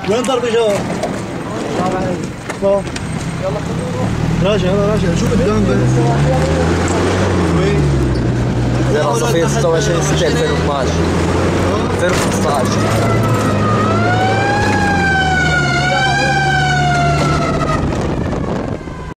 وين ضرب جواب؟ راجع يلا راجع شو قدام بس وين؟ زي صفية 26/6/2012 2015